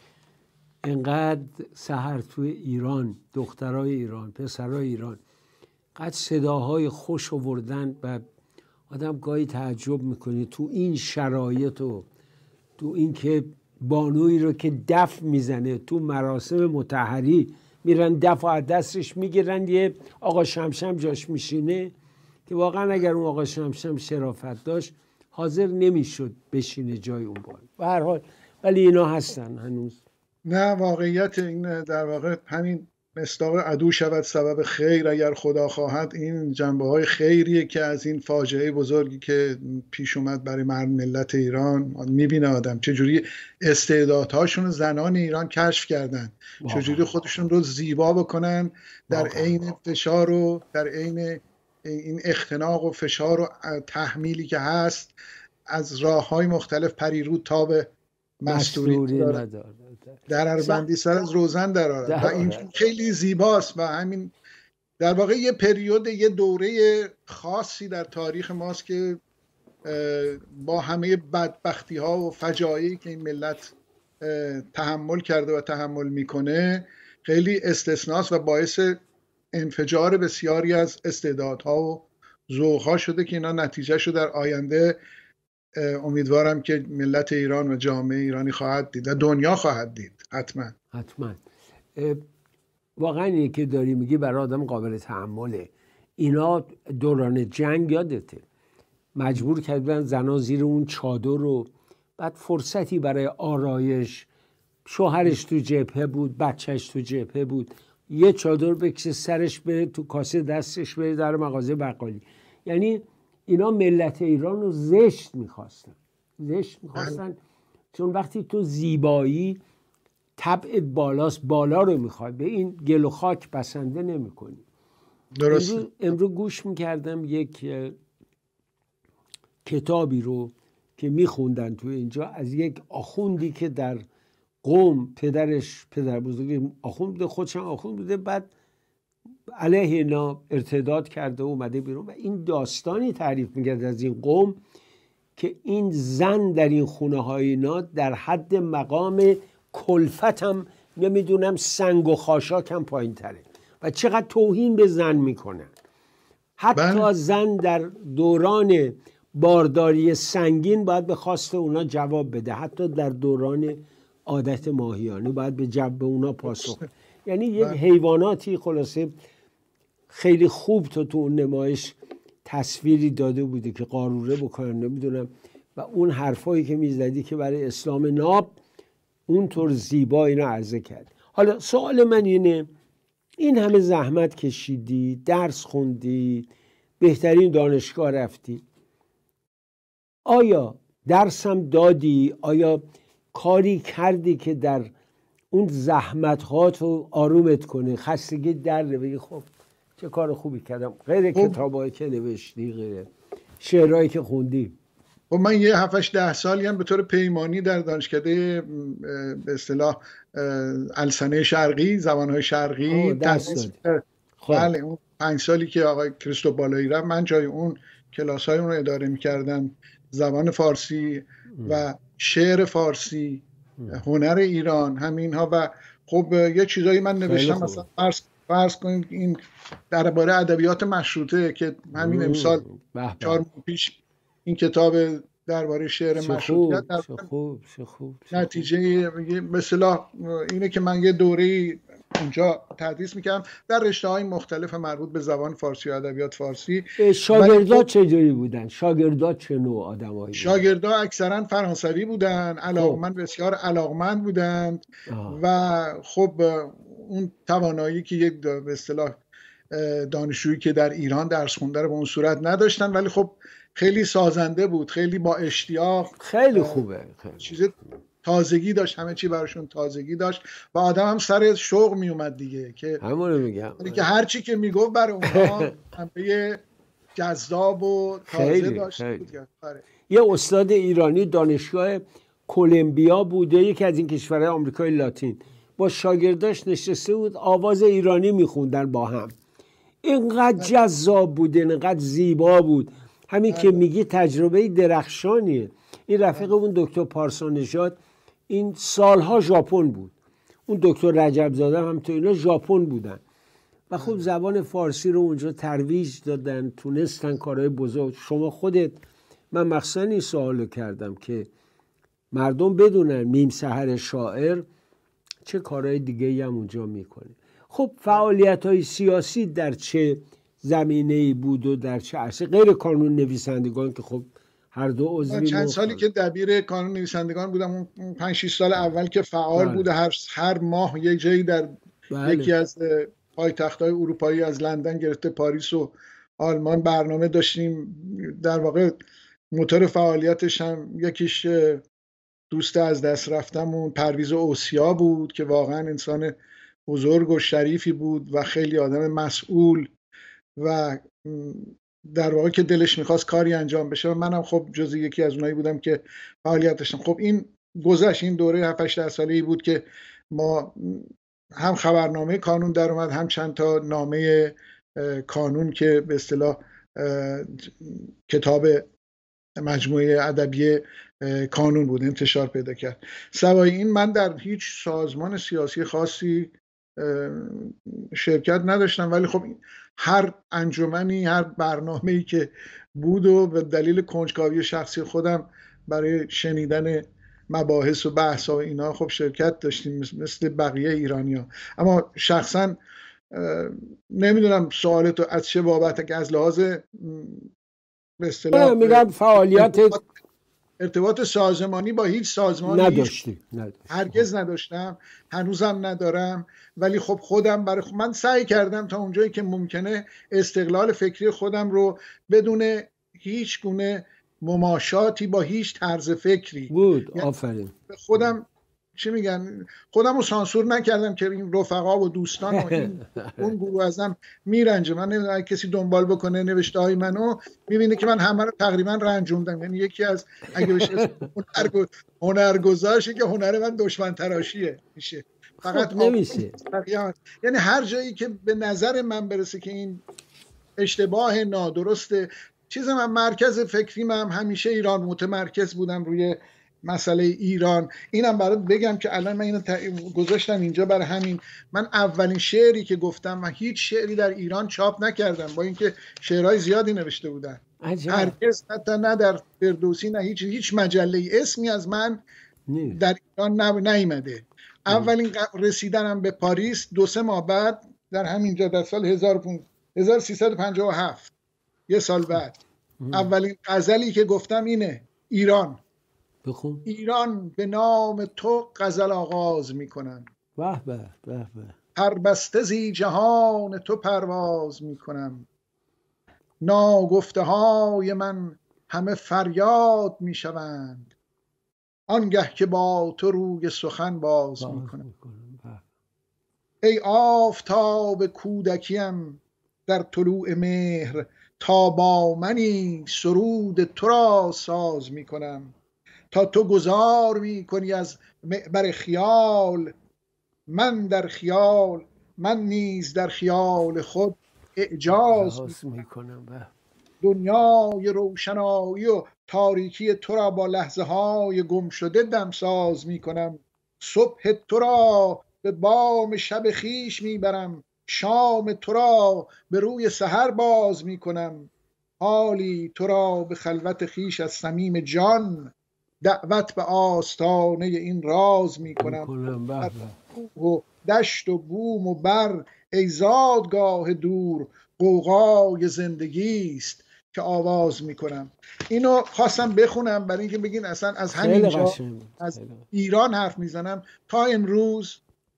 اینقدر سحر توی ایران، دخترای ایران، پسرای ایران، قد صداهای خوش آوردن و آدم گاهی تعجب میکنه تو این شرایط و تو این که بانویی رو که دف میزنه تو مراسم مطهری میرن دف از دستش میگیرن، یه آقا شمشم جاش میشینه که واقعا اگر اون آقا شمشم شرافت داشت حاضر نمیشد بشینه جای اون بان. به هر حال ولی اینا هستن هنوز. نه، واقعیت این در واقع همین مصداق عدو شود سبب خیر اگر خدا خواهد. این جنبه های خیریه که از این فاجعه بزرگی که پیش اومد برای ملت ایران میبینه آدم چجوری استعدادهاشون زنان ایران کشف کردن، چجوری خودشون رو زیبا بکنن در عین فشار و در عین این اختناق و فشار و تحمیلی که هست از راه‌های مختلف، پریرود تا به مستوری در اربندی سر از روزن در آرد و این خیلی زیباست و همین در واقع یه پریود، یه دوره خاصی در تاریخ ماست که با همه بدبختی ها و فجایعی که این ملت تحمل کرده و تحمل میکنه خیلی استثناست و باعث انفجار بسیاری از استعدادها و ذوق‌ها شده که اینا نتیجه شو در آینده امیدوارم که ملت ایران و جامعه ایرانی خواهد دید و دنیا خواهد دید. حتما حتما. واقعا اینی که داری میگی برای آدم قابل تحمله. اینا دوران جنگ یادته مجبور کردن زنا زیر اون چادر رو، بعد فرصتی برای آرایش، شوهرش تو جبهه بود، بچهش تو جبهه بود، یه چادر بکشه سرش بره تو کاسه دستش بره در مغازه بقالی. یعنی اینا ملت ایران رو زشت میخواستن، زشت میخواستن چون وقتی تو زیبایی طبعت بالاست، بالا رو میخوای، به این گل و خاک بسنده نمی کنی. درست. امروز, امروز گوش میکردم یک کتابی رو که میخوندن تو اینجا از یک آخوندی که در قم پدرش پدر بزرگی آخوند بوده، خودش هم آخوند بوده، بعد علیه اینا ارتداد کرده و اومده بیرون و این داستانی تعریف میکرد از این قوم که این زن در این خونه های اینا در حد مقام کلفت هم نمیدونم سنگ و خاشاک هم پایین تره و چقدر توهین به زن میکنن. حتی بله. زن در دوران بارداری سنگین باید به خواست اونا جواب بده، حتی در دوران عادت ماهیانه باید به جواب به اونا پاسخ. یعنی یک بله. حیواناتی خلاصه خیلی خوب تو تو اون نمایش تصویری داده بوده که قاروره بکنن نمیدونم و اون حرفایی که میزدی که برای اسلام ناب اونطور زیبا اینا عرضه کرد. حالا سوال من اینه، این همه زحمت کشیدی، درس خوندی، بهترین دانشگاه رفتی، آیا درسم دادی؟ آیا کاری کردی که در اون زحمت هاتو آرومت کنه، خستگی در بگی خب چه کار خوبی کردم، غیر کتابایی که نوشتی، غیر شعرهایی که خوندی؟ خب من یه هفتش ده سالی هم به طور پیمانی در دانشکده به اصطلاح السنه شرقی، زبانهای شرقی تدریس کردم. بله اون پنج سالی که آقای کریستوف بالایی رفت من جای اون کلاس های اون رو اداره میکردم. زبان فارسی و شعر فارسی، هنر ایران، همینها. و خب یه چیزایی من نوشتم، مثلا فرض فرض کنید این درباره ادبیات مشروطه که همین امسال چهار ماه پیش این کتاب درباره شعر مشروطیت در خوب خوب نتیجه مثلا اینه که من یه دوره اونجا تدریس میکردم در رشته‌های مختلف مربوط به زبان فارسی و ادبیات فارسی. شاگردات چجوری بودن؟ شاگردات چه نوع آدمایی؟ شاگردها اکثرا فرانسوی بودن، علاقمند، بسیار علاقمند بودند. آه. و خب اون توانایی که یک به اصطلاح دانشجویی که در ایران درس خونده رو به اون صورت نداشتن، ولی خب خیلی سازنده بود، خیلی با اشتیاق، خیلی خوبه، خیلی چیز تازگی داشت، همه چی براشون تازگی داشت و آدم هم سر شوق می اومد دیگه، که همون رو میگم که هر چی که میگفت برای اونها همه جذاب و تازه خیلی، داشت خیلی. بود. یه استاد ایرانی دانشگاه کلمبیا بوده، یکی از این کشورهای آمریکای لاتین، با شاگرداش نشسته بود، آواز ایرانی میخوندن با هم. اینقدر جذاب بود، اینقدر زیبا بود. همین که میگی تجربه درخشانیه. این رفیق اون دکتر پارسا نژاد این سالها ژاپن بود، اون دکتر رجب زاده هم تو اینا ژاپن بودن و خب زبان فارسی رو اونجا ترویج دادن، تونستن کارهای بزرگ. شما خودت، من مخصوصا این سوالو کردم که مردم بدونن میم سحر شاعر چه کارهای دیگه هم اونجا میکنه. خب فعالیت‌های سیاسی در چه زمینه‌ای بود و در چه عرصه، غیر کانون نویسندگان که خب هر دو عضوی؟ چند سالی که دبیر کانون نویسندگان بودم، اون پنج شش سال اول که فعال بله. بوده، هر هر ماه یک جایی در بله. یکی از پایتخت‌های اروپایی، از لندن گرفته پاریس و آلمان برنامه داشتیم. در واقع موتور فعالیتش هم یکیش دوست از دست رفتمون پرویز اوسیا بود که واقعا انسان بزرگ و شریفی بود و خیلی آدم مسئول و در واقع که دلش میخواست کاری انجام بشه و منم خب جز یکی از اونایی بودم که فعالیت داشتم. خب این گذشت، این دوره هفت هشت ساله‌ای بود که ما هم خبرنامه کانون در اومد، هم چند تا نامه کانون که به اصطلاح کتاب مجموعه ادبی کانون بود انتشار پیدا کرد. سوای این من در هیچ سازمان سیاسی خاصی شرکت نداشتم، ولی خب هر انجمنی، هر برنامه‌ای که بود و به دلیل کنجکاوی شخصی خودم برای شنیدن مباحث و بحث و اینا خب شرکت داشتیم مثل بقیه ایرانی‌ها. اما شخصا نمیدونم سوالتو از چه بابت، که از لحاظ به اصطلاح میگم فعالیت ارتباط سازمانی با هیچ سازمانی نداشتی؟ هرگز نداشتم، هنوزم ندارم. ولی خب خودم برای خود من سعی کردم تا اونجایی که ممکنه استقلال فکری خودم رو بدون هیچ گونه مماشاتی با هیچ طرز فکری بود. آفرین. خودم چی میگن، خودم رو سانسور نکردم که این رفقا و دوستان و این اون گروه ازم میرنجه. من نمیدونم اگه کسی دنبال بکنه نوشته های منو میبینه که من همه رو تقریبا رنجوندم. یعنی یکی از اگه بشه هنرگذارشه که هنر من دشمن تراشیه میشه، فقط خب نمیشه. یعنی هر جایی که به نظر من برسه که این اشتباه نادرسته چیز، من مرکز فکری من همیشه ایران متمرکز بودم روی مسئله ایران. اینم برات بگم که الان من اینو گذاشتم اینجا برای همین. من اولین شعری که گفتم، من هیچ شعری در ایران چاپ نکردم با اینکه شعرهای زیادی نوشته بودن. هرگز حتی نه در فردوسی نه هیچ هیچ مجله اسمی از من نه. در ایران نیامده. اولین رسیدنم به پاریس دو سه ماه بعد در همینجا در سال هزار و سیصد و پنجاه و هفت، یه سال بعد، اولین غزلی که گفتم اینه: ایران بخون. ایران به نام تو غزل آغاز میکنم، واه به به به، پربسته زی جهان تو پرواز میکنم، ناگفته های من همه فریاد میشوند، آنگه که با تو روی سخن باز میکنم. ای آفتاب کودکیم در طلوع مهر، تا با منی سرود تو را ساز میکنم. تا تو گذار میکنی از معبر خیال، من در خیال من نیز در خیال خود اعجاز میکنم. دنیای روشنایی و تاریکی تو را با لحظه های گم شده دمساز میکنم. صبح تو را به بام شب خیش میبرم، شام تو را به روی سحر باز میکنم. حالی تو را به خلوت خیش از صمیم جان، دعوت به آستانه این راز میکنم. و دشت و بوم و بر ای زادگاه دور، غوغای زندگی است که آواز میکنم. اینو خواستم بخونم برای اینکه بگین اصلا از همین جا از ایران حرف میزنم تا امروز.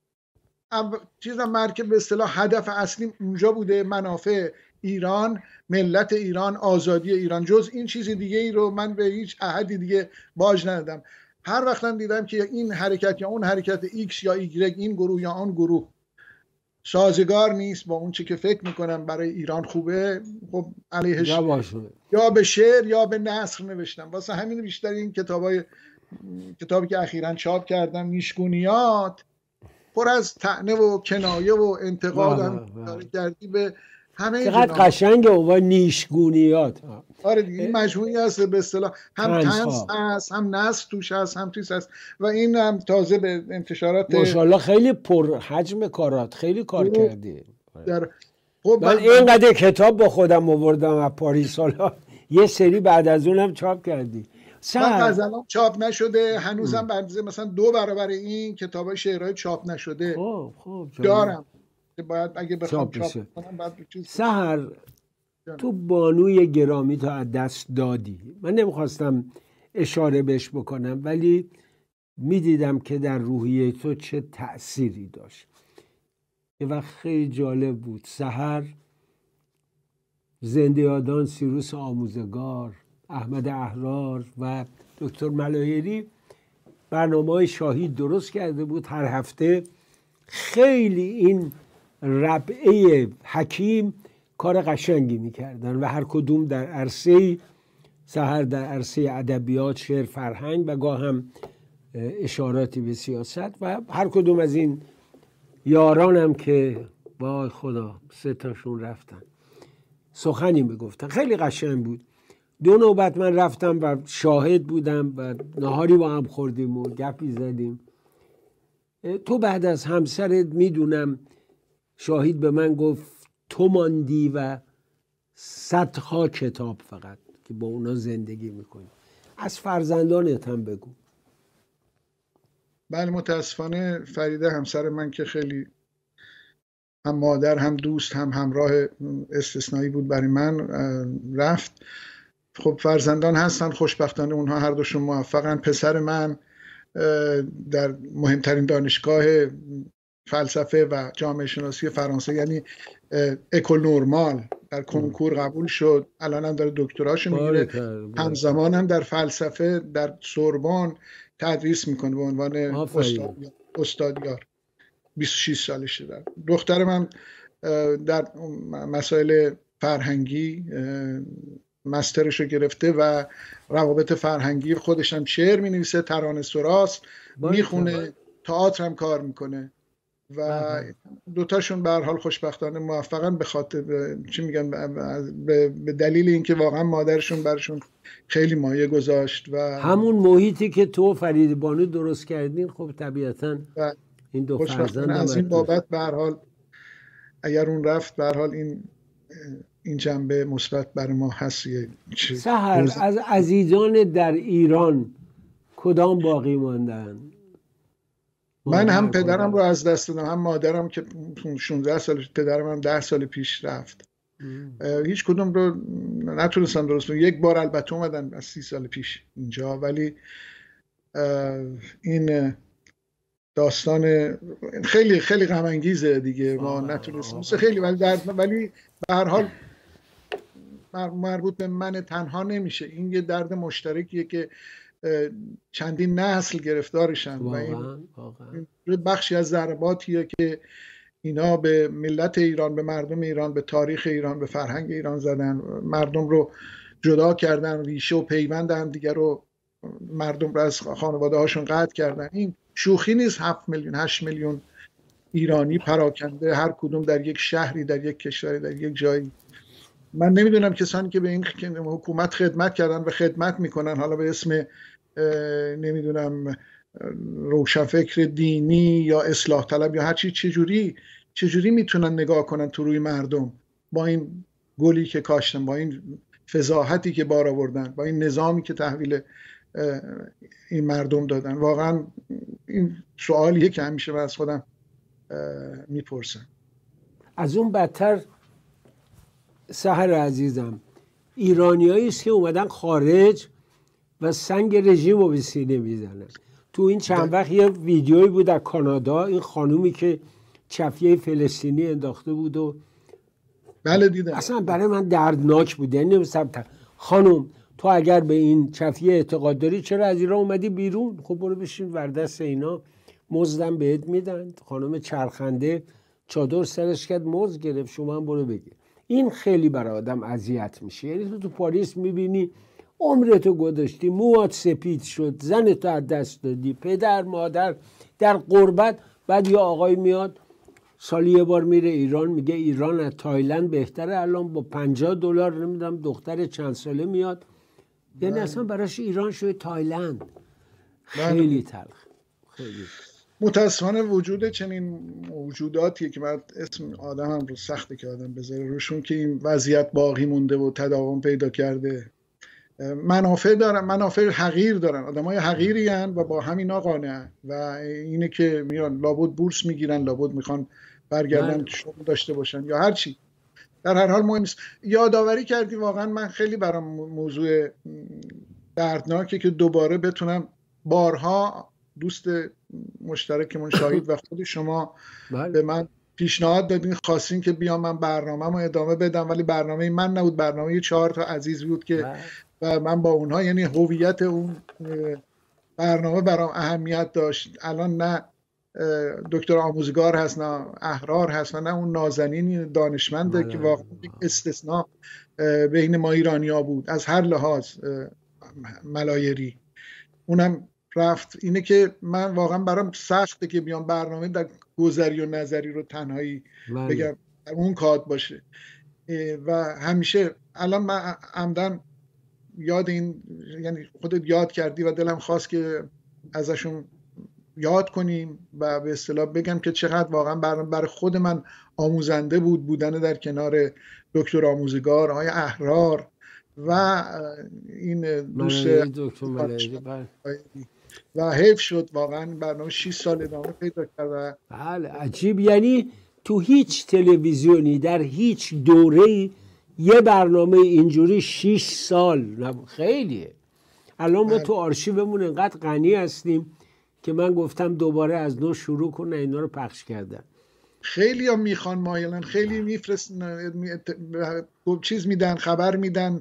چیزم مرکب به اصطلاح هدف اصلی اونجا بوده، منافع ایران، ملت ایران، آزادی ایران. جز این چیز دیگه ای رو من به هیچ احدی دیگه باج ندادم. هر وقتم دیدم که این حرکت یا اون حرکت ایکس یا ایگرگ، این گروه یا آن گروه سازگار نیست با اون چی که فکر میکنم برای ایران خوبه، خب علیهش یا به شعر یا به نثر نوشتم. واسه همین بیشتر این کتابای کتابی که اخیراً چاپ کردم، نیشگونیات، پر از طعنه و کنایه و انتقاد هم کردی به همه. چقدر قشنگه اون نیشگونیات. آره دیگه، این مجموعی هست به اصطلاح هم طنز هست، هم نثر توش هست، هم چیز هست و این هم تازه به انتشارات. ماشاءالله خیلی پر حجم کارات، خیلی کار کردی. در خب من اینقدر کتاب با خودم آوردم از پاریس، حالا یه سری بعد از اونم چاپ کردی. من از الان چاپ نشده هنوزم، بعد مثلا دو برابر این کتابای شعرهای چاپ نشده خب خب دارم که باید اگه بخوام چاپ, چاپ کنم بعد چیز. سحر تو بانوی گرامی تو از دست دادی. من نمیخواستم اشاره بهش بکنم ولی میدیدم که در روحیه تو چه تأثیری داشت. یه وقت خیلی جالب بود، سحر زنده یادان سیروس آموزگار، احمد احرار و دکتر ملایری برنامه‌های شاهید درست کرده بود. هر هفته خیلی این ربعه حکیم کار قشنگی میکردن و هر کدوم در عرصه، سحر در عرصه ادبیات، شعر، فرهنگ و گاه هم اشاراتی به سیاست و هر کدوم از این یاران هم که وای خدا سه تاشون رفتن سخنی میگفتن، خیلی قشنگ بود. دو نوبت من رفتم و شاهد بودم و نهاری با هم خوردیم و گپی زدیم. تو بعد از همسرت میدونم شاهد به من گفت تو ماندی و صدها کتاب فقط که با اونا زندگی میکنی. از فرزندانت هم بگو. بله متاسفانه فریده همسر من که خیلی هم مادر هم دوست هم همراه استثنایی بود برای من، رفت. خب فرزندان هستن، خوشبختانه اونها هر دوشون موفقن. پسر من در مهمترین دانشگاه فلسفه و جامعه شناسی فرانسه یعنی اکول نورمال در کنکور قبول شد، الان هم داره دکتراشو میگیره، همزمان هم در فلسفه در سوربن تدریس میکنه به عنوان استادیار. استادیار بیست و شش سالشه. در دختر من در مسائل فرهنگی مسترشو گرفته و روابط فرهنگی، خودش هم شعر مینویسه، ترانه سراست، میخونه، تئاتر هم کار میکنه و دوتاشون به هر حال خوشبختانه موفقن به خاطر چی میگن به دلیل اینکه واقعا مادرشون برشون خیلی مایه گذاشت و همون محیطی که تو فرید بانو درست کردین. خب طبیعتاً این دو فرزند از این بابت به هر حال اگر اون رفت به هر حال این این جنبه مثبت برای ما هست. سحر از عزیزان در ایران کدام باقی ماندن؟ من هم پدرم رو از دست دادم، هم مادرم که شانزده سال، پدرم هم ده سال پیش رفت. هیچ کدوم رو نتونستم درست کنم. یک بار البته اومدن از سی سال پیش اینجا، ولی این داستان خیلی خیلی غم انگیزه دیگه. ما نتونستیم خیلی ولی در ولی به هر حال مربوط به من تنها نمیشه، این یه درد مشترکیه که چندین نسل گرفتارشن و این بخشی از ضرباتیه که اینا به ملت ایران، به مردم ایران، به تاریخ ایران، به فرهنگ ایران زدن، مردم رو جدا کردن، ریشه و پیوند هم دیگر رو مردم رو از خانواده هاشون قطع کردن. این شوخی نیست. هفت میلیون هشت میلیون ایرانی پراکنده، هر کدوم در یک شهری، در یک کشوری، در یک جایی. من نمیدونم کسانی که به این حکومت خدمت کردن و خدمت میکنن، حالا به اسم نمیدونم روشنفکر دینی یا اصلاح طلب یا هر چی، چجوری چجوری میتونن نگاه کنن تو روی مردم با این گلی که کاشتن، با این فضاحتی که بار آوردن، با این نظامی که تحویل این مردم دادن. واقعا این سوالیه که همیشه من از خودم میپرسم. از اون بدتر سحر عزیزم، ایرانیایی است که اومدن خارج و سنگ رژیم رو به سینه میزنن. تو این چند وقت یه ویدیویی بود در کانادا، این خانومی که چفیه فلسطینی انداخته بود و بله دیدم. اصلا برای من دردناک بود. یعنی مثلا خانم تو اگر به این چفیه اعتقاد داری چرا از ایران اومدی بیرون؟ خب برو بشین وردست اینا، مزدم بهت میدن. خانم چرخنده چادر سرش کرد، مزد گرفت، شما هم برو بگیر. این خیلی برای آدم اذیت میشه. یعنی تو تو پاریس میبینی عمرتو گذاشتی، موات سپید شد، زنتو از دست دادی، پدر مادر در غربت، بعد یه آقای میاد سالی یه بار میره ایران، میگه ایران از تایلند بهتره، الان با پنجاه دلار نمیدونم دختر چند ساله میاد. یعنی اصلا براش ایران شده تایلند. خیلی تلخ. خیلی متاسفانه وجود چنین موجوداتیه که من اسم آدم هم رو سخته که آدم بذاره روشون، که این وضعیت باقی مونده و تداوم پیدا کرده. منافع دارن، منافع حقیر دارن، آدمای حقیری هستن و با همینا قانعن و اینه که میان لابد بورس میگیرن، لابد میخوان برگردن شغل داشته باشن یا هر چی. در هر حال مهم نیست. یادآوری کردی، واقعا من خیلی برام موضوع دردناکه که دوباره بتونم، بارها دوست مشترکمون شاهید و خود شما به من پیشنهاد دادین، خواستین که بیام من برنامه‌مو ادامه بدم، ولی برنامه من نبود، برنامه چهار تا عزیز بود که و من با اونها، یعنی هویت اون برنامه برام اهمیت داشت. الان نه دکتر آموزگار هست، نه احرار هست و نه اون نازنین دانشمنده که واقعا استثناء بین ما ایرانی‌ها بود از هر لحاظ. ملایری اونم رفت. اینه که من واقعا برام سخته که بیام برنامه در گذری و نظری رو تنهایی بگم، در اون کاد باشه. و همیشه الان من عمدن یاد این، یعنی خودت یاد کردی و دلم خواست که ازشون یاد کنیم و به اصطلاح بگم که چقدر واقعا برای بر خود من آموزنده بود بودن در کنار دکتر آموزگار، آقای احرار و این دوست و حیف شد واقعا برنامه شش سال ادامه پیدا کرد. بله عجیب. یعنی تو هیچ تلویزیونی در هیچ دوره‌ای یه برنامه اینجوری شش سال خیلیه. الان ما تو آرشیومون انقدر غنی هستیم که من گفتم دوباره از نو شروع کنه، اینا رو پخش کردن. خیلی هم میخوان مایلن، خیلی میفرستن، چیز میدن، خبر میدن،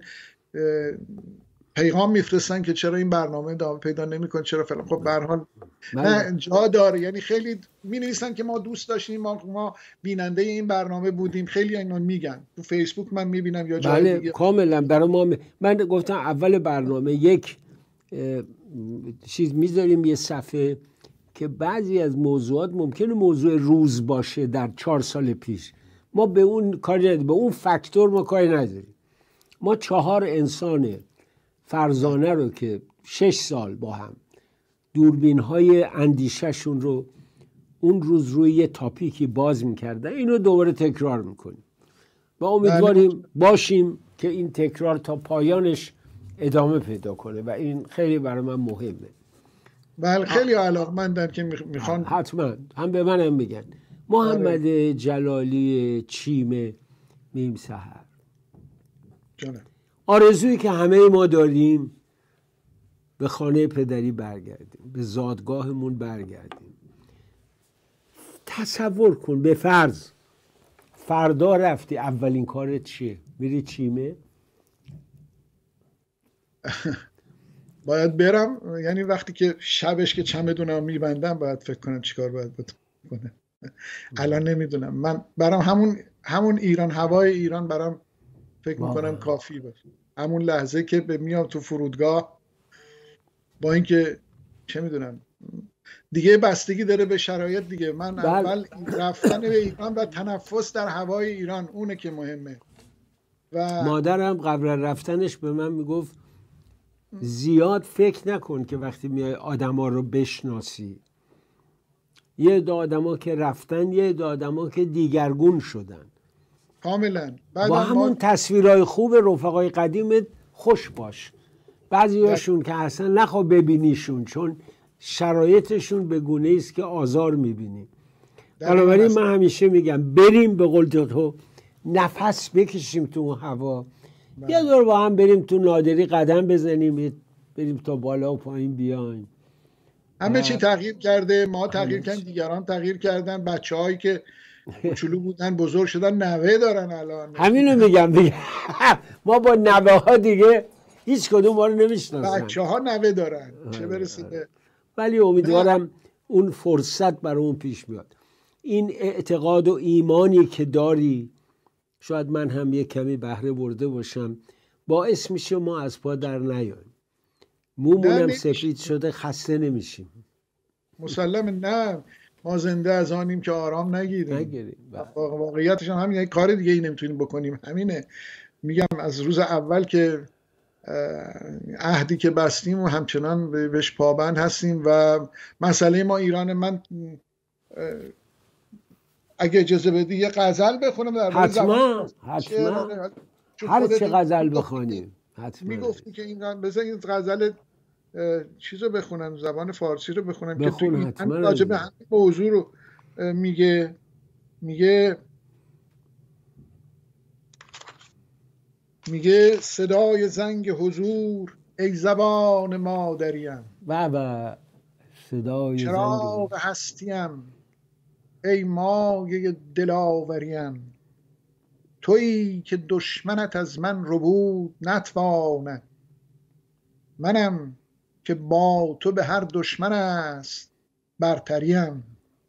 پیغام میفرستن که چرا این برنامه ادامه پیدا نمیکنه، چرا فلان. خب به هر حال نه جا داره. یعنی خیلی مینویسن که ما دوست داشتیم، ما ما بیننده این برنامه بودیم، خیلی اینا میگن تو فیسبوک من میبینم یا جای بله دیگه. کاملا برای ما می... من گفتم اول برنامه یک چیز میذاریم، یه صفحه که بعضی از موضوعات ممکنه موضوع روز باشه در چهار سال پیش، ما به اون کاری نداریم، به اون فاکتور ما کاری نداریم. ما چهار انسان فرزانه رو که شش سال با هم دوربین های اندیشهشون رو اون روز روی یه تاپیکی باز میکردن، اینو دوباره تکرار میکنیم و امیدواریم باشیم که این تکرار تا پایانش ادامه پیدا کنه و این خیلی برای من مهمه. بله خیلی علاقمندن که میخوان. حتما هم به من هم میگن. محمد جلالی چیمه میم سحر، آرزویی که همه ما داریم به خانه پدری برگردیم، به زادگاهمون برگردیم. تصور کن به فرض فردا رفتی، اولین کارت چیه؟ میری چیمه باید برم، یعنی وقتی که شبش که چمدونم میبندم باید فکر کنم چیکار باید بکنم. الان نمیدونم. من برام همون همون ایران، هوای ایران برام فکر میکنم کافی باشه. همون لحظه که به میام تو فرودگاه، با اینکه چه میدونم دیگه بستگی داره به شرایط دیگه. من بل... اول رفتن به ایران و تنفس در هوای ایران اونه که مهمه. و مادرم قبل رفتنش به من میگفت زیاد فکر نکن که وقتی میای آدما رو بشناسی. یه عده آدما که رفتن، یه عده آدما که دیگرگون شدن. کاملا. با همون ما... تصویرهای خوب رفقای قدیمت خوش باش. بعضی هاشون که اصلا نخوا ببینیشون، چون شرایطشون به گونه است که آزار میبینی. بنابراین من همیشه میگم بریم، به قول تو نفس بکشیم تو اون هوا. بله. یه دور با هم بریم تو نادری قدم بزنیم، بریم تا بالا و پایین بیایم. همه چی تغییر کرده، ما تغییر کردیم، دیگران تغییر کردن. بچه‌هایی که کوچولو بودن بزرگ شدن، نوه دارن الان. همینو میگم دیگه. ما با نوه ها دیگه هیچ کدوم ما رو نمیشناسن. بچه ها نوه دارن، چه برسه به. ولی امیدوارم اون فرصت برای اون پیش بیاد. این اعتقاد و ایمانی که داری، شاید من هم یک کمی بهره برده باشم، باعث میشه ما از پا در نیاییم. مومونم سفید شده، خسته نمیشیم. مسلم نه، ما زنده از آنیم که آرام نگیریم. نگیریم. واقعیتش هم همینه، کار دیگه ای نمیتونیم بکنیم. همینه میگم، از روز اول که عهدی که بستیم و همچنان بهش پابند هستیم. و مسئله ما ایران، من اگه اجازه بدی یه غزل بخونم در حتما حتما هر چه غزل بخونیم. میگفتی که این بذار این غزل چیزو بخونم، زبان فارسی رو بخونم بخون، که تو راجع به همین موضوع رو میگه. میگه میگه صدای زنگ حضور ای زبان مادریم، بابا صدای چراغ هستیم ای مایه دلاوریم، تویی که دشمنت از من ربود نتواند، منم که با تو به هر دشمن است برتریم،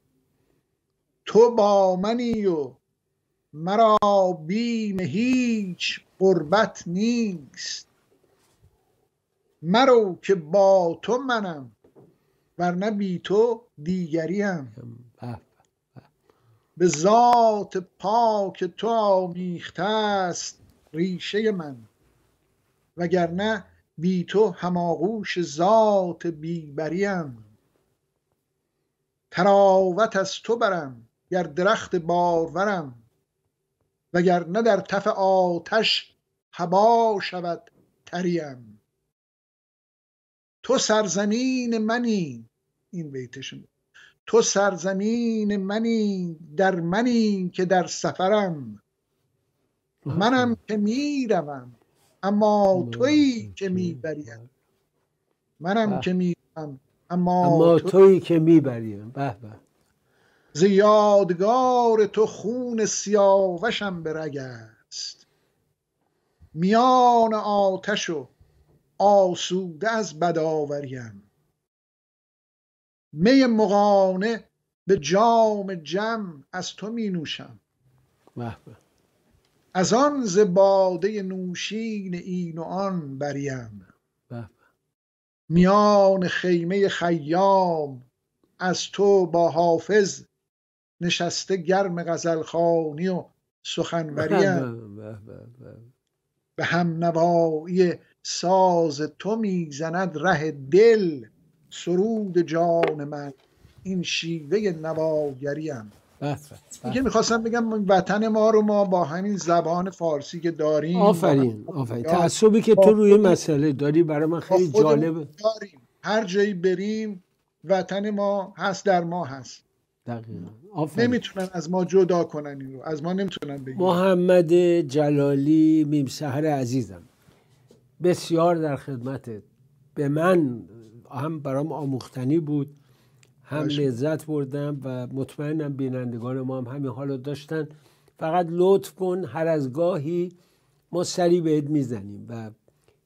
تو با منی و مرا بیم هیچ غربت نیست، مرو که با تو منم ورنه بی تو دیگریم، به ذات پاک تو آمیخته است ریشه من، وگرنه بی تو هماغوش ذات بیبریم، تراوت از تو برم گر درخت بارورم، وگرنه در تف آتش هبا شود تریم، تو سرزمین منی، این بیتشون، تو سرزمین منی در منی که در سفرم، منم که میروم اما تویی که میبریم، منم که میروم اما, اما تویی که میبریم. به به، ز یادگار تو خون سیاوشم به رگ است، میان آتش و آسوده از بدآوریم، می مغانه به جام جم از تو می نوشم، از آن ز باده نوشین این و آن بریم، میان خیمه خیام از تو با حافظ نشسته گرم غزلخوانی و سخنوریم، به هم نوایی ساز تو میزند ره دل سرود جان من، این شیوه نواگریم. دیگه میخواستم بگم وطن ما رو ما با همین زبان فارسی که داریم، آفرین آفرین، تعصبی که تو روی مسئله داری برای من خیلی جالبه. داریم. هر جایی بریم وطن ما هست، در ما هست. دقیقاً. نمیتونن از ما جدا کنن، این رو از ما نمیتونن بگیرن. محمد جلالی میم سحر عزیزم، بسیار در خدمتت. به من هم برام آموختنی بود، هم لذت بردم و مطمئنم بینندگان ما هم همین حالو داشتن. فقط لطف کن هر از گاهی ما سری بهت میزنیم و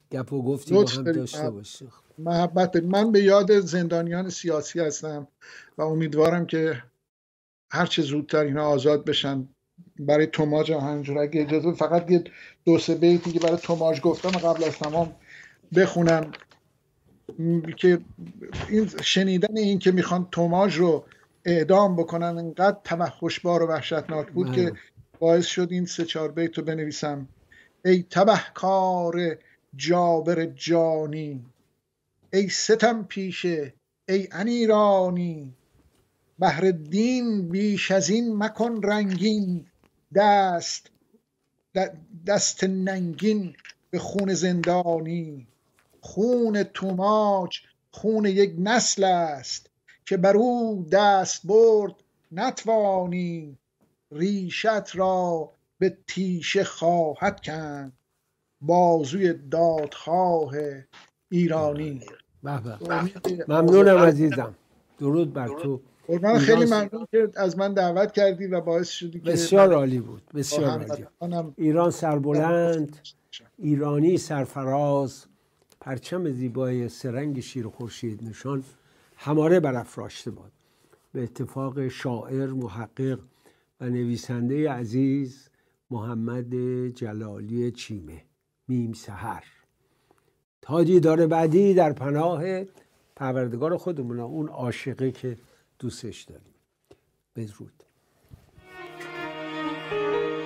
گپ و گفتی با لطف هم دارید. داشته باشیم. محبت دارید. من به یاد زندانیان سیاسی هستم و امیدوارم که هر چه زودتر اینا آزاد بشن. برای توماج هم همینجور، اگه اجازه فقط یه دو سه بیتی که برای توماج گفتم قبل از تمام بخونم، که این شنیدن این که میخوان توماج رو اعدام بکنن انقدر توحشبار و وحشتناک بود که باعث شد این سه چهار بیت رو بنویسم. ای تبهکار جابر جانی، ای ستم پیشه، ای انیرانی، بهر دین بیش از این مکن رنگین، دست دست ننگین به خون زندانی. خون توماج خون یک نسل است، که بر او دست برد نتوانی. ریشت را به تیشه خواهد کند بازوی دادخواه ایرانی. ممنونم عزیزم، درود بر تو. من خیلی ممنون که از من دعوت کردی و باعث شدی که بسیار عالی بود، بسیار عالی. ایران سربلند، ایرانی سرفراز، پرچم زیبای سرنگ شیر و خورشید نشان هماره برافراشته باد. به اتفاق شاعر، محقق و نویسنده عزیز محمد جلالی چیمه، میم سحر. تا دیدار بعدی در پناه پروردگار خودمون، اون عاشقی که دوستش داریم. بدرود.